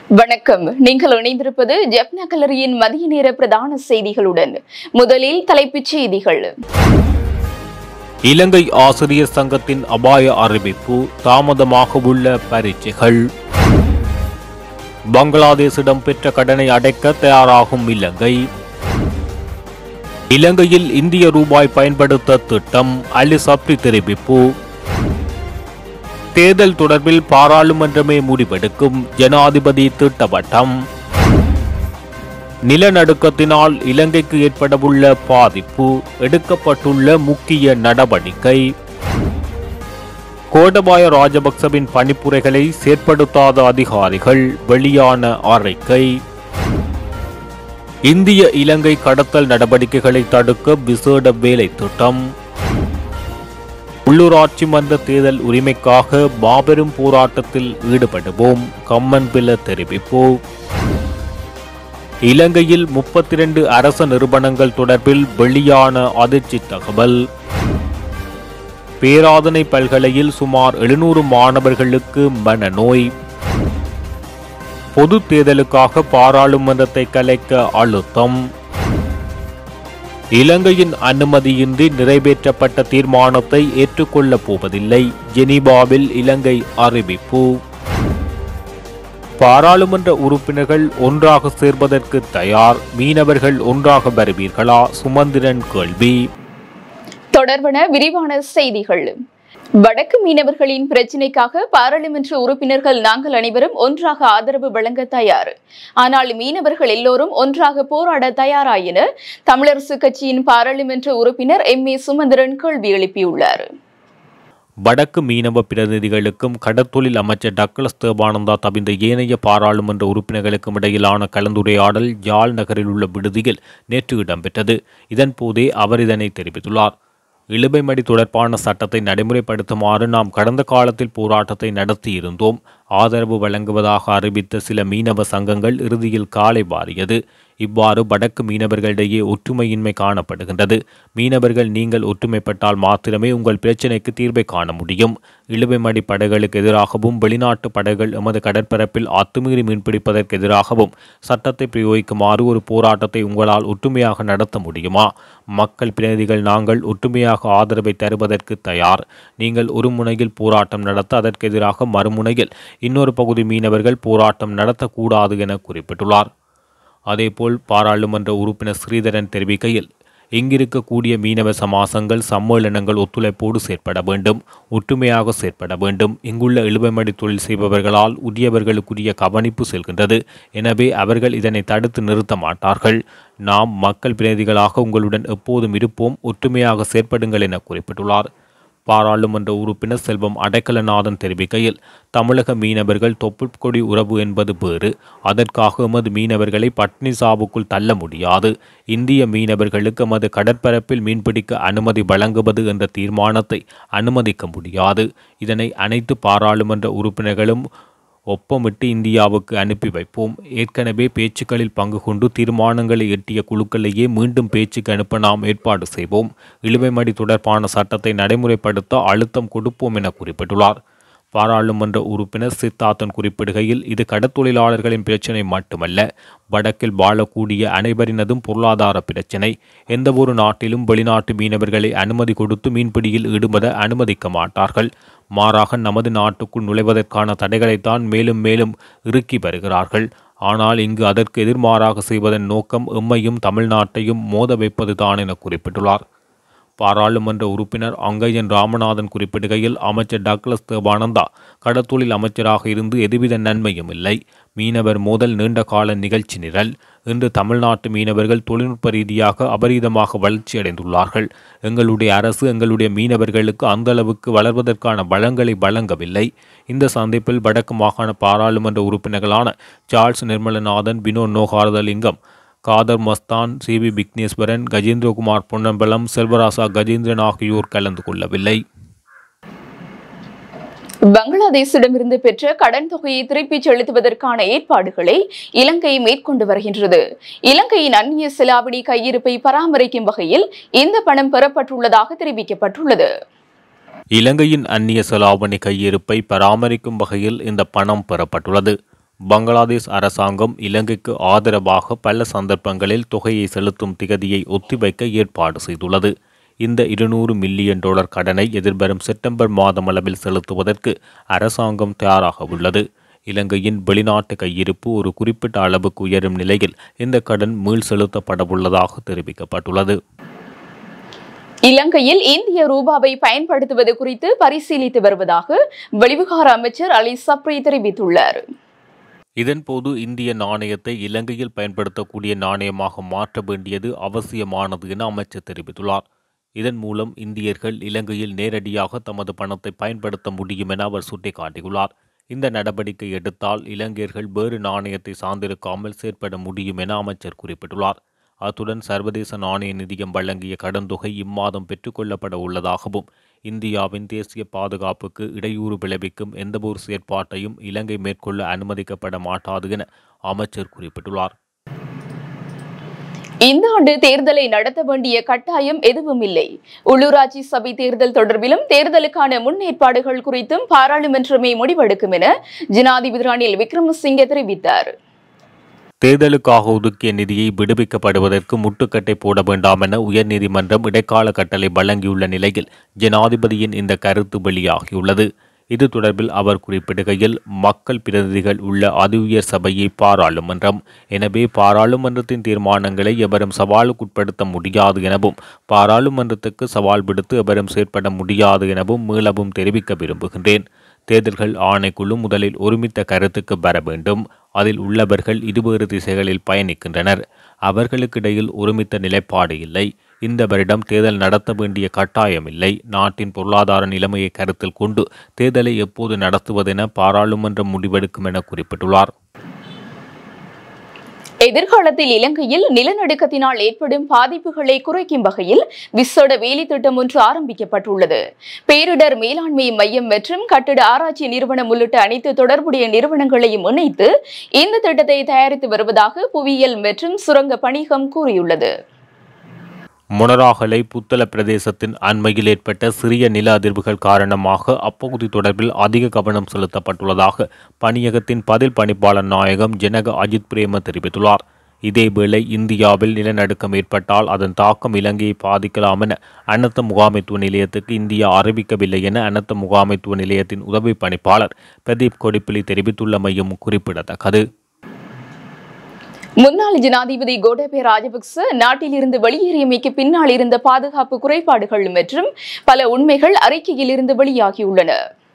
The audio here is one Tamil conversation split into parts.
வணக்கம். நீங்கள் இணைந்திருப்பது ஜெஃப்னா கல்லூரியின் மதிய நேர பிரதான செய்திகளுடன். முதலில் தலைப்புச் செய்திகள். இலங்கை ஆசிரியர் சங்கத்தின் அபாய அறிவிப்பு, தாமதமாக உள்ள பரீட்சைகள். பங்களாதேஷிடம் பெற்ற கடனை அடைக்க தயாராகும் இலங்கை. இலங்கையில் இந்திய ரூபாய் பயன்படுத்த திட்டம், அலி சப்ரி தெரிவிப்பு. தேர்தல் தொடர்பில் பாராளுமன்றமே முடிவெடுக்கும், ஜனாதிபதி திட்டவட்டம். நிலநடுக்கத்தினால் இலங்கைக்கு ஏற்படவுள்ள பாதிப்பு, எடுக்கப்பட்டுள்ள முக்கிய நடவடிக்கை. கோடபாய ராஜபக்சவின் பணிப்புரைகளை செயற்படுத்தாத அதிகாரிகள், வெளியான அறிக்கை. இந்திய இலங்கை கடத்தல் நடவடிக்கைகளை தடுக்க விசேட வேலை திட்டம். உள்ளூராட்சி மன்ற தேர்தல் உரிமைக்காக மாபெரும் போராட்டத்தில் ஈடுபடுவோம், கம்மன்பில தெரிவிப்பு. இலங்கையில் 32 அரச நிறுவனங்கள் தொடர்பில் வெளியான அதிர்ச்சி தகவல். பேராதனை பல்கலையில் சுமார் 700 மாணவர்களுக்கு மனநோய். பொது தேர்தலுக்காக பாராளுமன்றத்தை கலைக்க அழுத்தம். இலங்கையின் அனுமதியின்றி நிறைவேற்றப்பட்ட தீர்மானத்தை ஏற்றுக்கொள்ளப் போவதில்லை, ஜெனீவாவில் இலங்கை அறிவிப்பு. பாராளுமன்ற உறுப்பினர்கள் ஒன்றாக சேர்வதற்கு தயார், மீனவர்கள் ஒன்றாக வருவீர்களா? சுமந்திரன் கேள்வி. தொடர்பான விரிவான செய்திகள். வடக்கு மீனவர்களின் பிரச்சினைக்காக பாராளுமன்ற உறுப்பினர்கள் நாங்கள் அனைவரும் ஒன்றாக ஆதரவு வழங்க தயார். ஆனால் மீனவர்கள் எல்லோரும் ஒன்றாக போராட தயாரா என தமிழரசு கட்சியின் பாராளுமன்ற உறுப்பினர் எம்.ஏ. சுமந்திரன் கேள்வி எழுப்பியுள்ளார். வடக்கு மீனவ பிரதிநிதிகளுக்கும் கடற்தொழில் அமைச்சர் டக்ளஸ் தேவானந்தா தவிர்ந்த ஏனைய பாராளுமன்ற உறுப்பினர்களுக்கும் இடையிலான கலந்துரையாடல் யாழ் நகரில் உள்ள விடுதியில் நேற்று இடம்பெற்றது. இதன் போதே அவர் இதனை தெரிவித்துள்ளார். இழுபைமடி தொடர்பான சட்டத்தை நடைமுறைப்படுத்துமாறு நாம் கடந்த காலத்தில் போராட்டத்தை நடத்தியிருந்தோம். ஆதரவு வழங்குவதாக அறிவித்த சில மீனவ சங்கங்கள் இறுதியில் காலை வாரியது. இவ்வாறு வடக்கு மீனவர்களிடையே ஒற்றுமையின்மை காணப்படுகின்றது. மீனவர்கள் நீங்கள் ஒற்றுமைப்பட்டால் மாத்திரமே உங்கள் பிரச்சினைக்கு தீர்வை காண முடியும். இழுவைமடி படைகளுக்கு எதிராகவும் வெளிநாட்டு படைகள் எமது கடற்பரப்பில் அத்துமீறி மீன்பிடிப்பதற்கு எதிராகவும் சட்டத்தை பிரயோகிக்குமாறு ஒரு போராட்டத்தை உங்களால் ஒற்றுமையாக நடத்த முடியுமா? மக்கள் பிரதிநிதிகள் நாங்கள் ஒற்றுமையாக ஆதரவை தருவதற்கு தயார். நீங்கள் ஒரு முனையில் போராட்டம் நடத்த, அதற்கு எதிராக மறுமுனையில் இன்னொரு பகுதி மீனவர்கள் போராட்டம் நடத்தக்கூடாது என குறிப்பிட்டுள்ளார். அதேபோல் பாராளுமன்ற உறுப்பினர் ஸ்ரீதரன் தெரிவிக்கையில், இங்கிருக்கக்கூடிய மீனவ சமாசங்கள் சம்மேளனங்கள் ஒத்துழைப்போடு செயற்பட வேண்டும், ஒற்றுமையாக செயற்பட வேண்டும். இங்குள்ள இழுவைமடி தொழில் செய்பவர்களால் உரியவர்களுக்குரிய கவனிப்பு செல்கின்றது. எனவே அவர்கள் இதனை தடுத்து நிறுத்த மாட்டார்கள். நாம் மக்கள் பிரதிநிதிகளாக உங்களுடன் எப்போதும் இருப்போம், ஒற்றுமையாக செயற்படுங்கள் என குறிப்பிட்டுள்ளார். பாராளுமன்ற உறுப்பினர் செல்வம் அடைக்கலநாதன் தெரிவிக்கையில், தமிழக மீனவர்கள் தொப்புள்கொடி உறவு என்பது வேறு. அதற்காக எமது மீனவர்களை பட்டினி சாவுக்குள் தள்ள முடியாது. இந்திய மீனவர்களுக்கு எமது கடற்பரப்பில் மீன்பிடிக்க அனுமதி வழங்குவது என்ற தீர்மானத்தை அனுமதிக்க முடியாது. இதனை அனைத்து பாராளுமன்ற உறுப்பினர்களும் ஒப்பமிட்டு இந்தியாவுக்கு அனுப்பி வைப்போம். ஏற்கனவே பேச்சுக்களில் பங்கு கொண்டு தீர்மானங்களை எட்டிய குழுக்களையே மீண்டும் பேச்சுக்கு அனுப்ப நாம் ஏற்பாடு செய்வோம். இழுவைமடி தொடர்பான சட்டத்தை நடைமுறைப்படுத்த அழுத்தம் கொடுப்போம் என குறிப்பிட்டுள்ளார். பாராளுமன்ற உறுப்பினர் சித்தார்த்தன் குறிப்பிடுகையில், இது கடற்தொழிலாளர்களின் பிரச்சினை மட்டுமல்ல, வடக்கில் வாழக்கூடிய அனைவரினதும் பொருளாதார பிரச்சினை. எந்தவொரு நாட்டிலும் வெளிநாட்டு மீனவர்களை அனுமதி கொடுத்து மீன்பிடியில் ஈடுபட அனுமதிக்க மாட்டார்கள். மாறாக நமது நாட்டுக்குள் நுழைவதற்கான தடைகளைத்தான் மேலும் மேலும் இறுக்கி வருகிறார்கள். ஆனால் இங்கு அதற்கு எதிர்மாறாக செய்வதன் நோக்கம் எம்மையும் தமிழ்நாட்டையும் மோத வைப்பதுதான் என குறிப்பிட்டுள்ளார். பாராளுமன்ற உறுப்பினர் அங்கையன் ராமநாதன் குறிப்பிடுகையில், அமைச்சர் டக்ளஸ் தேவானந்தா கடற்தொழில் அமைச்சராக இருந்து எதுவித நன்மையும் இல்லை. மீனவர் மோதல் நீண்ட கால நிகழ்ச்சி நிரல். இன்று தமிழ்நாட்டு மீனவர்கள் தொழில்நுட்ப ரீதியாக அபரீதமாக வளர்ச்சியடைந்துள்ளார்கள். எங்களுடைய அரசு எங்களுடைய மீனவர்களுக்கு அந்த அளவுக்கு வளர்வதற்கான வளங்களை வழங்கவில்லை. இந்த சந்திப்பில் வடக்கு மாகாண பாராளுமன்ற உறுப்பினர்களான சார்ல்ஸ் நிர்மலநாதன், வினோத் நோகாரதலிங்கம், காதர் மஸ்தான், சி.வி. விக்னேஸ்வரன், கஜேந்திரகுமார் பொன்னம்பலம், செல்வராசா கஜேந்திரன் ஆகியோர் கலந்து கொள்ளவில்லை. பங்களாதேஷிடமிருந்து பெற்ற கடன் தொகையை திருப்பிச் செலுத்துவதற்கான ஏற்பாடுகளை இலங்கை மேற்கொண்டு வருகின்றது. இலங்கையின் அந்நிய செலாவணி கையிருப்பை பராமரிக்கும் வகையில் இந்த பணம் பெறப்பட்டுள்ளதாக தெரிவிக்கப்பட்டுள்ளது. இலங்கையின் அந்நிய செலாவணி கையிருப்பை பராமரிக்கும் வகையில் இந்த பணம் பெறப்பட்டுள்ளது. பங்களாதேஷ் அரசாங்கம் இலங்கைக்கு ஆதரவாக பல சந்தர்ப்பங்களில் தொகையை செலுத்தும் திகதியை ஒத்திவைக்க ஏற்பாடு செய்துள்ளது. இந்த $200 மில்லியன் கடனை எதிர்வரும் செப்டம்பர் மாதமளவில் செலுத்துவதற்கு அரசாங்கம் தயாராக உள்ளது. இலங்கையின் வெளிநாட்டு கையிருப்பு ஒரு குறிப்பிட்ட அளவுக்கு உயரும் நிலையில் இந்த கடன் மீள் செலுத்தப்படவுள்ளதாக தெரிவிக்கப்பட்டுள்ளது. இலங்கையில் இந்திய ரூபாவை பயன்படுத்துவது குறித்து பரிசீலித்து வருவதாக வெளிவிவகார அமைச்சர் அலி சப்ரி தெரிவித்துள்ளார். இதன்போது இந்திய நாணயத்தை இலங்கையில் பயன்படுத்தக்கூடிய நாணயமாக மாற்ற வேண்டியது அவசியமானது என அமைச்சர் தெரிவித்துள்ளார். இதன் மூலம் இந்தியர்கள் இலங்கையில் நேரடியாக தமது பணத்தை பயன்படுத்த முடியும் என அவர் சுட்டிக்காட்டியுள்ளார். இந்த நடவடிக்கை எடுத்தால் இலங்கையர்கள் வேறு நாணயத்தை சார்ந்திருக்காமல் செயற்பட முடியும் என அமைச்சர் குறிப்பிட்டுள்ளார். அத்துடன் சர்வதேச நாணய நிதியம் வழங்கிய கடன் தொகை இம்மாதம் பெற்றுக்கொள்ளப்பட உள்ளதாகவும் இந்தியாவின் தேசிய பாதுகாப்புக்கு இடையூறு விளைவிக்கும் எந்தவொரு செயற்பாட்டையும் இலங்கை மேற்கொள்ள அனுமதிக்கப்பட மாட்டாது என அமைச்சர் குறிப்பிட்டுள்ளார். இந்த ஆண்டு தேர்தலை நடத்த வேண்டிய கட்டாயம் எதுவும் இல்லை. உள்ளூராட்சி சபை தேர்தல் தொடர்பிலும் தேர்தலுக்கான முன்னேற்பாடுகள் குறித்தும் பாராளுமன்றமே முடிவெடுக்கும் என ஜனாதிபதி ரணில் விக்ரமசிங்கே தெரிவித்தார். தேர்தலுக்காக ஒதுக்கிய நிதியை விடுவிக்கப்படுவதற்கு முட்டுக்கட்டை போட வேண்டாம் என உயர்நீதிமன்றம் இடைக்கால கட்டளை வழங்கியுள்ள நிலையில் ஜனாதிபதியின் இந்த கருத்து வெளியாகியுள்ளது. இது தொடர்பில் அவர் குறிப்பிடுகையில், மக்கள் பிரதிநிதிகள் உள்ள அதி உயர் சபையை பாராளுமன்றம். எனவே பாராளுமன்றத்தின் தீர்மானங்களை எவரும் சவாலுக்குட்படுத்த முடியாது எனவும் பாராளுமன்றத்துக்கு சவால் விடுத்து எவரும் செயற்பட முடியாது எனவும் மீளவும் தெரிவிக்க விரும்புகின்றேன். தேர்தல்கள் ஆணைக்குழு முதலில் ஒருமித்த கருத்துக்கு வர வேண்டும். அதில் உள்ளவர்கள் இருவேறு திசைகளில் பயணிக்கின்றனர். அவர்களுக்கிடையில் ஒருமித்த நிலைப்பாடு இல்லை. இந்த வருடம் தேர்தல் நடத்த வேண்டிய கட்டாயமில்லை. நாட்டின் பொருளாதார நிலைமையை கருத்தில் கொண்டு தேர்தலை எப்போது நடத்துவதென பாராளுமன்றம் முடிவெடுக்கும் என குறிப்பிட்டுள்ளார். எதிர்காலத்தில் இலங்கையில் நிலநடுக்கத்தினால் ஏற்படும் பாதிப்புகளை குறைக்கும் வகையில் விசேட வேலை திட்டம் ஒன்று ஆரம்பிக்கப்பட்டுள்ளது. பேரிடர் மேலாண்மை மையம் மற்றும் கட்டிட ஆராய்ச்சி நிறுவனம் உள்ளிட்ட அனைத்து தொடர்புடைய நிறுவனங்களையும் இணைத்து இந்த திட்டத்தை தயாரித்து வருவதாக புவியியல் மற்றும் சுரங்க பணிகம் கூறியுள்ளது. மொனராகலை புத்தள பிரதேசத்தின் அண்மையில் ஏற்பட்ட சிறிய நில அதிர்வுகள் காரணமாக அப்பகுதி தொடர்பில் அதிக கவனம் செலுத்தப்பட்டுள்ளதாக பணியகத்தின் பதில் பணிப்பாளர் நாயகம் ஜனக அஜித் பிரேம தெரிவித்துள்ளார். இதேவேளை இந்தியாவில் நிலநடுக்கம் ஏற்பட்டால் அதன் தாக்கம் இலங்கையை பாதிக்கலாம் என அனர்த்த முகாமைத்துவ நிலையத்துக்கு இந்தியா அறிவிக்கவில்லை என அனர்த்த முகாமைத்துவ நிலையத்தின் உதவி பணிப்பாளர் பிரதீப் கொடிப்பிலி தெரிவித்துள்ளமையும் குறிப்பிடத்தக்கது. முன்னாள் ஜனாதிபதி கோடபய ராஜபக்ச நாட்டில் இருந்து வெளியேறியமைக்கு பின்னால் இருந்த பாதுகாப்பு குறைபாடுகள் மற்றும் பல உண்மைகள் அறிக்கையில் இருந்து வெளியாகியுள்ளன.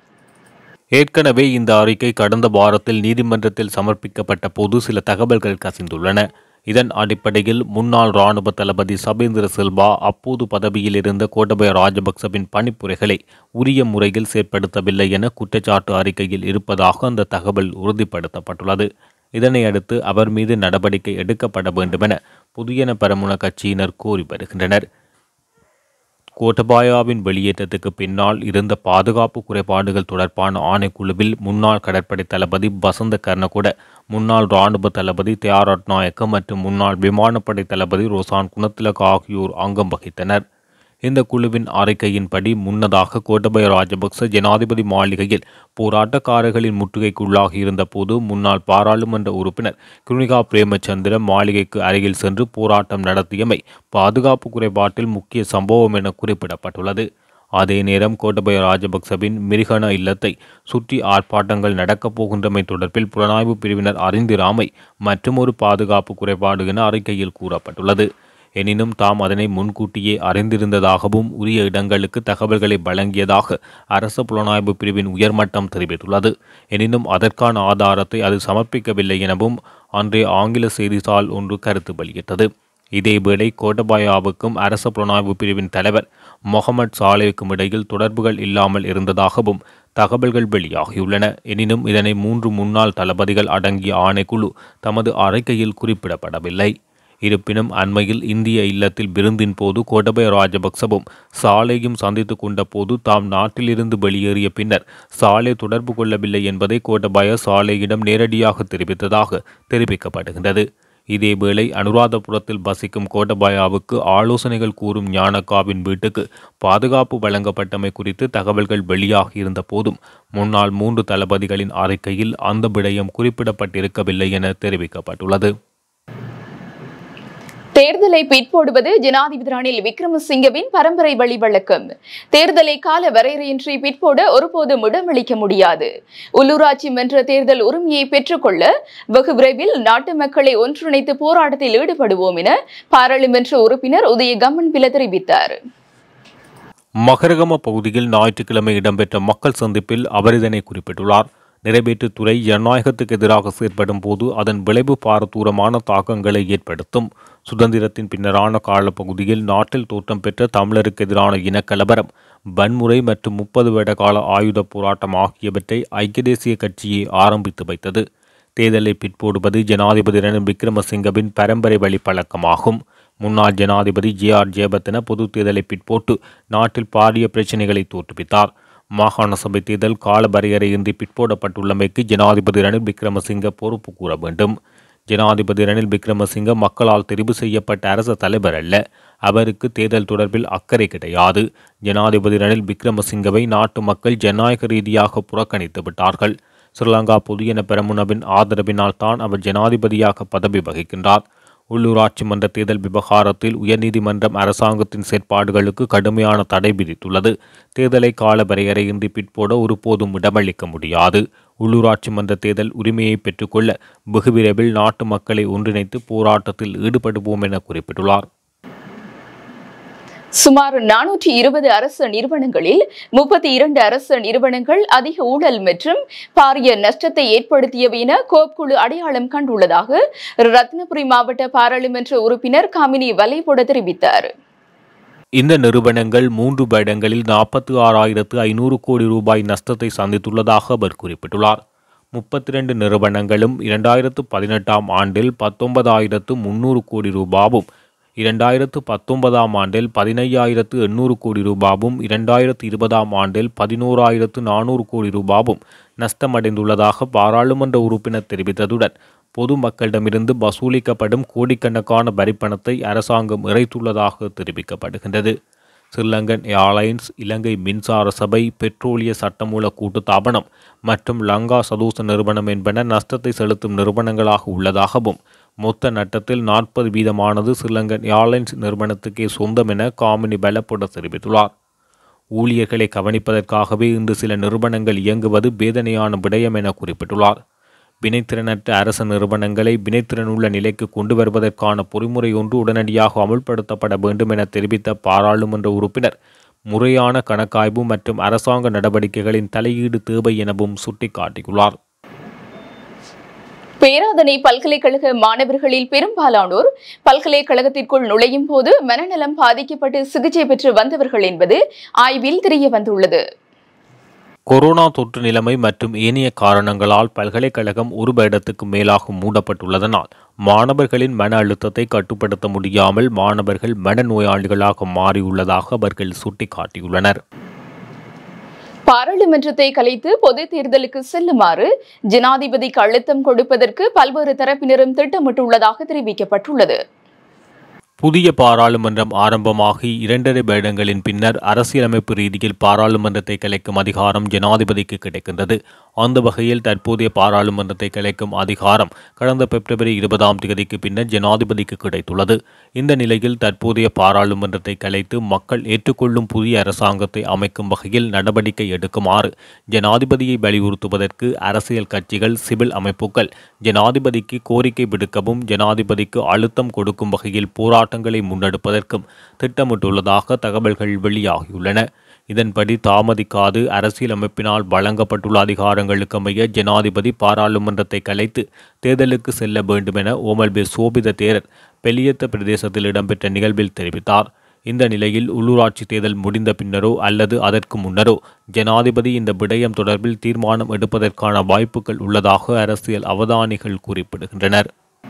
ஏற்கனவே இந்த அறிக்கை கடந்த வாரத்தில் நீதிமன்றத்தில் சமர்ப்பிக்கப்பட்ட போது சில தகவல்கள் கசிந்துள்ளன. இதன் அடிப்படையில் முன்னாள் இராணுவ தளபதி சபேந்திர சில்வா அப்போது பதவியில் இருந்த கோடபய ராஜபக்சவின் பணிப்புரைகளை உரிய முறையில் செயற்படுத்தவில்லை என குற்றச்சாட்டு அறிக்கையில் இருப்பதாக அந்த தகவல் உறுதிப்படுத்தப்பட்டுள்ளது. இதனை அடுத்து அவர் மீது நடவடிக்கை எடுக்கப்பட வேண்டுமென புதியன பெரமுன கட்சியினர் கோரி வருகின்றனர். கோட்டபாயாவின் வெளியேற்றத்துக்கு பின்னால் இருந்த பாதுகாப்பு குறைபாடுகள் தொடர்பான ஆணைக்குழுவில் முன்னாள் கடற்படை தளபதி வசந்த கர்ணகொட, முன்னாள் இராணுவ தளபதி தியாரட்நாயக்க மற்றும் முன்னாள் விமானப்படை தளபதி ரோசான் குணத்திலக ஆகியோர் அங்கம் வகித்தனர். இந்த குழுவின் அறிக்கையின்படி முன்னதாக கோட்டபய ராஜபக்ச ஜனாதிபதி மாளிகையில் போராட்டக்காரர்களின் முற்றுகைக்குள்ளாகி இருந்த போது முன்னாள் பாராளுமன்ற உறுப்பினர் கிருணிகா பிரேமச்சந்திர மாளிகைக்கு அருகில் சென்று போராட்டம் நடத்தியமை பாதுகாப்பு குறைபாட்டில் முக்கிய சம்பவம் என குறிப்பிடப்பட்டுள்ளது. அதே நேரம் கோட்டபய ராஜபக்சவின் மிரிகன இல்லத்தை சுற்றி ஆர்ப்பாட்டங்கள் நடக்கப் போகின்றமை தொடர்பில் புலனாய்வு பிரிவினர் அறிந்திராமை மற்றுமொரு பாதுகாப்பு குறைபாடு என அறிக்கையில் கூறப்பட்டுள்ளது. எனினும் தாம் அதனை முன்கூட்டியே அறிந்திருந்ததாகவும் உரிய இடங்களுக்கு தகவல்களை வழங்கியதாக அரசு புலனாய்வு பிரிவின் உயர்மட்டம் தெரிவித்துள்ளது. எனினும் அதற்கான ஆதாரத்தை அது சமர்ப்பிக்கவில்லை எனவும் அன்றைய ஆங்கில செய்தித்தாள் ஒன்று கருத்து வெளியிட்டது. இதேவேளை கோட்டபாயாவுக்கும் அரசு புலனாய்வு பிரிவின் தலைவர் முகமது சாலேவுக்கும் இடையில் தொடர்புகள் இல்லாமல் இருந்ததாகவும் தகவல்கள் வெளியாகியுள்ளன. எனினும் இதனை 3 முன்னாள் தளபதிகள் அடங்கிய ஆணைக்குழு தமது அறிக்கையில் குறிப்பிடப்படவில்லை. இருப்பினும் அண்மையில் இந்திய இல்லத்தில் விருந்தின் போது கோட்டபய ராஜபக்சவும் சாலேயும் சந்தித்து கொண்ட போது தாம் நாட்டிலிருந்து வெளியேறிய பின்னர் சாலே தொடர்பு கொள்ளவில்லை என்பதை கோட்டபய சாலேயிடம் நேரடியாக தெரிவித்ததாக தெரிவிக்கப்படுகின்றது. இதேவேளை அனுராதபுரத்தில் வசிக்கும் கோட்டபாயாவுக்கு ஆலோசனைகள் கூறும் ஞானக்காவின் வீட்டுக்கு பாதுகாப்பு வழங்கப்பட்டமை குறித்து தகவல்கள் வெளியாகியிருந்த போதும் முன்னாள் 3 தளபதிகளின் அறிக்கையில் அந்த விடயம் குறிப்பிடப்பட்டிருக்கவில்லை என தெரிவிக்கப்பட்டுள்ளது. தேர்தலை பிற்போடுவது ஜனாதிபதி ரணில் விக்ரமசிங்கவின் பரம்பரை வழி வழக்கம். தேர்தலை கால வரையறையின்றி பிற்போட ஒருபோதும் இடமளிக்க முடியாது. உள்ளூராட்சி மன்ற தேர்தல் உரிமையை பெற்றுக்கொள்ள வெகு விரைவில் நாட்டு மக்களை ஒன்றிணைத்து போராட்டத்தில் ஈடுபடுவோம் என பாராளுமன்ற உறுப்பினர் உதய கம்மன்பில தெரிவித்தார். மகரகம பகுதியில் ஞாயிற்றுக்கிழமை இடம்பெற்ற மக்கள் சந்திப்பில் அவர் இதனை குறிப்பிட்டுள்ளார். நிறைவேற்றுத்துறை ஜனநாயகத்துக்கு எதிராக செயற்படும் போது அதன் விளைவு பாரதூரமான தாக்கங்களை ஏற்படுத்தும். சுதந்திரத்தின் பின்னரான காலப்பகுதியில் நாட்டில் தோற்றம் பெற்ற தமிழருக்கு எதிரான இனக்கலவரம், வன்முறை மற்றும் 30 வருட கால ஆயுத போராட்டம் ஆகியவற்றை ஐக்கிய தேசிய கட்சியை ஆரம்பித்து வைத்தது. தேர்தலை பிற்போடுவது ஜனாதிபதி ரணில் விக்ரமசிங்கவின் பரம்பரை வழி பழக்கமாகும். முன்னாள் ஜனாதிபதி ஜே.ஆர். ஜெயவர்தன பொது தேர்தலை பிற்போட்டு நாட்டில் பாரிய பிரச்சினைகளை தோற்றுவித்தார். மாகாண சபை தேர்தல் கால வரையறையின்றி பிற்போடப்பட்டுள்ளமைக்கு ஜனாதிபதி ரணில் விக்ரமசிங்க பொறுப்பு கூற வேண்டும். ஜனாதிபதி ரணில் விக்ரமசிங்க மக்களால் தெரிவு செய்யப்பட்ட அரசு தலைவர் அல்ல. அவருக்கு தேர்தல் தொடர்பில் அக்கறை கிடையாது. ஜனாதிபதி ரணில் விக்ரமசிங்கவை நாட்டு மக்கள் ஜனநாயக ரீதியாக புறக்கணித்து விட்டார்கள். ஸ்ரீலங்கா பொதுஜன பெரமுனவின் ஆதரவினால் தான் அவர் ஜனாதிபதியாக பதவி வகிக்கின்றார். உள்ளூராட்சி மன்ற தேர்தல் விவகாரத்தில் உயர்நீதிமன்றம் அரசாங்கத்தின் செயற்பாடுகளுக்கு கடுமையான தடை விதித்துள்ளது. தேர்தலை கால வரையறையின்றி பிற்போட ஒருபோதும் இடமளிக்க முடியாது. உள்ளூராட்சி மன்ற தேர்தல் உரிமையை பெற்றுக்கொள்ள வெகு விரைவில் நாட்டு மக்களை ஒன்றிணைத்து போராட்டத்தில் ஈடுபடுவோம் என குறிப்பிட்டுள்ளார். சுமார் 420 அரசு நிறுவனங்களில் 32 அரசு நிறுவனங்கள் அதிக ஊழல் மற்றும் பாரிய நஷ்டத்தை ஏற்படுத்தியவை என கோப் குழு அடையாளம் கண்டுள்ளதாக ரத்னபுரி மாவட்ட பாராளுமன்ற உறுப்பினர் காமினி வலைபோட தெரிவித்தார். இந்த நிறுவனங்கள் 3 வருடங்களில் 46,500 கோடி ரூபாய் நஷ்டத்தை சந்தித்துள்ளதாக அவர் குறிப்பிட்டுள்ளார். 32 நிறுவனங்களும் 2018ஆம் ஆண்டில் 19,300 கோடி ரூபாவும், 2019ஆம் ஆண்டில் 15,800 கோடி ரூபாவும், 2020ஆம் ஆண்டில் 11,400 கோடி ரூபாவும் நஷ்டமடைந்துள்ளதாக பாராளுமன்ற உறுப்பினர் தெரிவித்ததுடன் பொதுமக்களிடமிருந்து வசூலிக்கப்படும் கோடிக்கணக்கான வரிப்பணத்தை அரசாங்கம் இறைத்துள்ளதாக தெரிவிக்கப்படுகின்றது. ஸ்ரீலங்கன் ஏர்லைன்ஸ், இலங்கை மின்சார சபை, பெட்ரோலிய சட்டமூல கூட்டுத்தாபனம் மற்றும் லங்கா சதோச நிறுவனம் என்பன நஷ்டத்தை செலுத்தும் நிறுவனங்களாக உள்ளதாகவும் மொத்த நட்டத்தில் 40% ஸ்ரீலங்கன் ஏர்லைன்ஸ் நிறுவனத்துக்கே சொந்தம் என காமினி பலப்பட தெரிவித்துள்ளார். ஊழியர்களை கவனிப்பதற்காகவே இன்று சில நிறுவனங்கள் இயங்குவது வேதனையான விடயம் என குறிப்பிட்டுள்ளார். வினைத்திறனற்ற அரசு நிறுவனங்களை வினைத்திறனுள்ள நிலைக்கு கொண்டு வருவதற்கான பொறிமுறை ஒன்று உடனடியாக அமுல்படுத்தப்பட வேண்டும் என தெரிவித்த பாராளுமன்ற உறுப்பினர் முறையான கணக்காய்வு மற்றும் அரசாங்க நடவடிக்கைகளின் தலையீடு தேவை எனவும் சுட்டிக்காட்டியுள்ளார். பேராதனை பல்கலைக்கழக மாணவர்களில் பெரும்பாலானோர் பல்கலைக்கழகத்திற்குள் நுழையும் போது மனநலம் பாதிக்கப்பட்டு சிகிச்சை பெற்று வந்தவர்கள் என்பது ஆய்வில் தெரியவந்துள்ளது. கொரோனா தொற்று நிலைமை மற்றும் ஏனைய காரணங்களால் பல்கலைக்கழகம் 1 வருடத்துக்கு மேலாக மூடப்பட்டுள்ளதனால் மாணவர்களின் மன அழுத்தத்தை கட்டுப்படுத்த முடியாமல் மாணவர்கள் மனநோயாளிகளாக மாறியுள்ளதாக அவர்கள் சுட்டிக்காட்டியுள்ளனர். பாராளுமன்றத்தை கலைத்து பொது தேர்தலுக்கு செல்லுமாறு ஜனாதிபதிக்கு அழுத்தம் கொடுப்பதற்கு பல்வேறு தரப்பினரும் திட்டமிட்டுள்ளதாக தெரிவிக்கப்பட்டுள்ளது. புதிய பாராளுமன்றம் ஆரம்பமாகி 2.5 வருடங்களின் பின்னர் அரசியலமைப்பு ரீதியில் பாராளுமன்றத்தை கலைக்கும் அதிகாரம் ஜனாதிபதிக்கு கிடைக்கின்றது. அந்த வகையில் தற்போதைய பாராளுமன்றத்தை கலைக்கும் அதிகாரம் கடந்த பிப்ரவரி 20ஆம் தேதிக்கு பின்னர் ஜனாதிபதிக்கு கிடைத்துள்ளது. இந்த நிலையில் தற்போதைய பாராளுமன்றத்தை கலைத்து மக்கள் ஏற்றுக்கொள்ளும் புதிய அரசாங்கத்தை அமைக்கும் வகையில் நடவடிக்கை எடுக்குமாறு ஜனாதிபதியை வலியுறுத்துவதற்கு அரசியல் கட்சிகள், சிவில் அமைப்புகள் ஜனாதிபதிக்கு கோரிக்கை விடுக்கவும் ஜனாதிபதிக்கு அழுத்தம் கொடுக்கும் வகையில் போராட்டங்களை முன்னெடுப்பதற்கும் திட்டமிட்டுள்ளதாக தகவல்கள் வெளியாகியுள்ளன. இதன்படி தாமதிக்காது அரசியலமைப்பினால் வழங்கப்பட்டுள்ள அதிகாரங்களுக்கு அமைய ஜனாதிபதி பாராளுமன்றத்தை கலைத்து தேர்தலுக்கு செல்ல வேண்டும் என ஓமல்பே சோபித தேரர் பெலியத்த பிரதேசத்தில் இடம்பெற்ற நிகழ்வில் தெரிவித்தார். இந்த நிலையில் உள்ளூராட்சி தேர்தல் முடிந்த பின்னரோ அல்லது அதற்கு முன்னரோ ஜனாதிபதி இந்த விடயம் தொடர்பில் தீர்மானம் எடுப்பதற்கான வாய்ப்புகள் உள்ளதாக அரசியல் அவதானிகள் குறிப்பிடுகின்றனர்.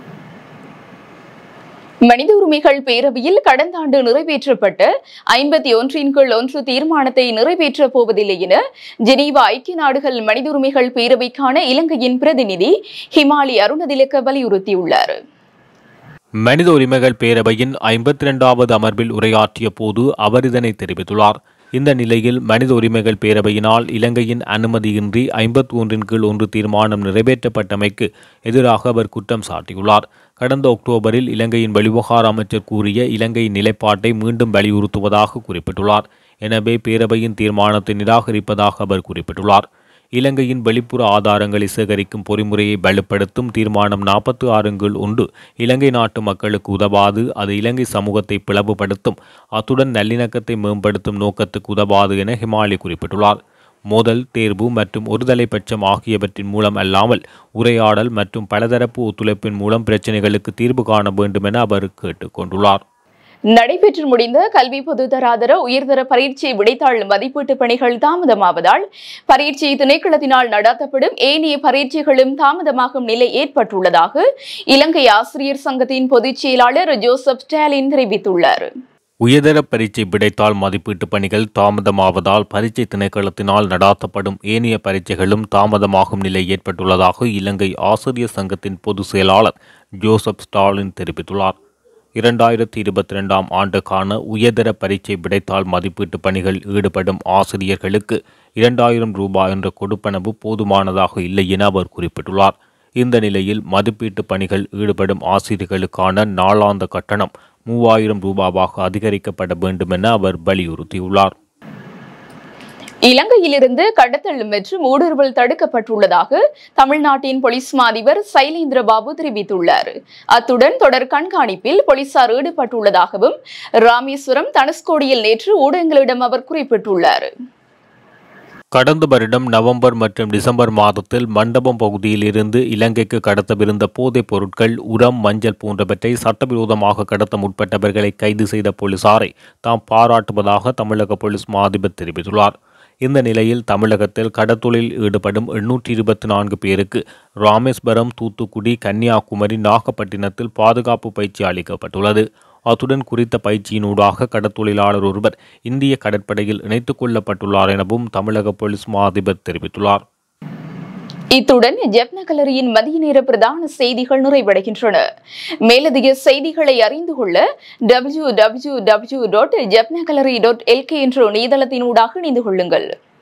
மனித உரிமைகள் பேரவையில் கடந்த ஆண்டு நிறைவேற்றப்பட்ட 51 தீர்மானத்தை நிறைவேற்றப் போவதில்லை என ஜெனீவா ஐக்கிய நாடுகள் மனித உரிமைகள் பேரவைக்கான இலங்கையின் பிரதிநிதி ஹிமாலி அருணதிலக்க வலியுறுத்தியுள்ளார். மனித உரிமைகள் பேரவையின் 52வது அமர்வில் உரையாற்றிய போது அவர் இதனை தெரிவித்துள்ளார். இந்த நிலையில் மனித உரிமைகள் பேரவையினால் இலங்கையின் அனுமதியின்றி 51 கீழ் 1 தீர்மானம் நிறைவேற்றப்பட்டமைக்கு எதிராக அவர் குற்றம் சாட்டியுள்ளார். கடந்த அக்டோபரில் இலங்கையின் வெளிவிவகார அமைச்சர் கூறிய இலங்கையின் நிலைப்பாட்டை மீண்டும் வலியுறுத்துவதாக குறிப்பிட்டுள்ளார். எனவே பேரவையின் தீர்மானத்தை நிராகரிப்பதாக அவர் குறிப்பிட்டுள்ளார். இலங்கையின் வெளிப்புற ஆதாரங்களை சேகரிக்கும் பொறிமுறையை வலுப்படுத்தும் தீர்மானம் 46 இலங்கை நாட்டு மக்களுக்கு உதவாது, அது இலங்கை சமூகத்தை பிளவுபடுத்தும், அத்துடன் நல்லிணக்கத்தை மேம்படுத்தும் நோக்கத்துக்கு உதவாது என ஹிமாலி குறிப்பிட்டுள்ளார். மோதல், தேர்வு மற்றும் ஒருதலைபட்சம் ஆகியவற்றின் மூலம் அல்லாமல் உரையாடல் மற்றும் பலதரப்பு ஒத்துழைப்பின் மூலம் பிரச்சினைகளுக்கு தீர்வு காண வேண்டும் என அவர் கேட்டுக்கொண்டுள்ளார். நடைபெற்று முடிந்த கல்வி பொதுதராதர உயர்தர பரீட்சை விடைத்தாள் மதிப்பீட்டு பணிகள் தாமதமாவதால் பரீட்சை திணைக்களத்தினால் நடத்தப்படும் ஏனைய பரீட்சைகளும் தாமதமாகும் நிலை ஏற்பட்டுள்ளதாக இலங்கை ஆசிரியர் சங்கத்தின் பொதுச் செயலாளர் ஜோசப் ஸ்டாலின் தெரிவித்துள்ளார். உயர்தர பரீட்சை விடைத்தாள் மதிப்பீட்டு பணிகள் தாமதமாவதால் பரீட்சை திணைக்களத்தினால் நடாத்தப்படும் ஏனைய பரீட்சைகளும் தாமதமாகும் நிலை ஏற்பட்டுள்ளதாக இலங்கை ஆசிரியர் சங்கத்தின் பொதுச் செயலாளர் ஜோசப் ஸ்டாலின் தெரிவித்துள்ளார். 2022 ஆண்டுக்கான உயர்தர பரீட்சை விடைத்தாள் மதிப்பீட்டு பணிகள் ஈடுபடும் ஆசிரியர்களுக்கு 2000 ரூபாய் என்ற கொடுப்பனவு போதுமானதாக இல்லை என அவர் குறிப்பிட்டுள்ளார். இந்த நிலையில் மதிப்பீட்டு பணிகள் ஈடுபடும் ஆசிரியர்களுக்கான நாளாந்த கட்டணம் 3000 ரூபாவாக அதிகரிக்கப்பட வேண்டும் என அவர் வலியுறுத்தியுள்ளார். இலங்கையிலிருந்து கடத்தல் மற்றும் ஊடுருவல் தடுக்கப்பட்டுள்ளதாக தமிழ்நாட்டின் போலீஸ் மா அதிபர் சைலேந்திரபாபு தெரிவித்துள்ளார். அத்துடன் தொடர் கண்காணிப்பில் போலீசார் ஈடுபட்டுள்ளதாகவும் ராமேஸ்வரம் தனுஷ்கோடியில் நேற்று ஊடகங்களிடம் அவர் குறிப்பிட்டுள்ளார். கடந்த வருடம் நவம்பர் மற்றும் டிசம்பர் மாதத்தில் மண்டபம் பகுதியில் இருந்து இலங்கைக்கு கடத்தவிருந்த போதைப் பொருட்கள், உரம், மஞ்சள் போன்றவற்றை சட்டவிரோதமாக கடத்த முற்பட்டவர்களை கைது செய்த போலீசாரை தாம் பாராட்டுவதாக தமிழக போலீஸ் மா அதிபர் தெரிவித்துள்ளார். இந்த நிலையில் தமிழகத்தில் கடத்தொழில் ஈடுபடும் 824 பேருக்கு ராமேஸ்வரம், தூத்துக்குடி, கன்னியாகுமரி, நாகப்பட்டினத்தில் பாதுகாப்பு பயிற்சி அளிக்கப்பட்டுள்ளது. அத்துடன் குறித்த பயிற்சியினூடாக கடத்தொழிலாளர் ஒருவர் இந்திய கடற்படையில் இணைத்துக் கொள்ளப்பட்டுள்ளார் எனவும் தமிழக போலீஸ் மா அதிபர் தெரிவித்துள்ளார். இத்துடன் ஜப்னா கலரியின் மதிய நேர பிரதான செய்திகள் நிறைவடைகின்றன. மேலதிக செய்திகளை அறிந்து கொள்ள www.japnagallery.lk என்ற இணையதளத்தினூடாக இணைந்து கொள்ளுங்கள்.